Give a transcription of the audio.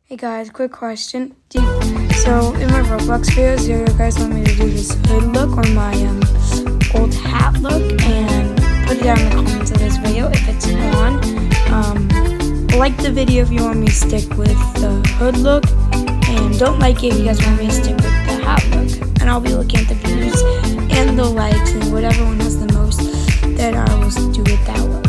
Hey guys, quick question. So in my Roblox videos, do you guys want me to do this hood look or my old hat look? And put it down in the comments of this video if it's on. Like the video if you want me to stick with the hood look, and don't like it if you guys want me to stick with the hat look. And I'll be looking at the views and the likes and whatever one has the most, then I will do it that way.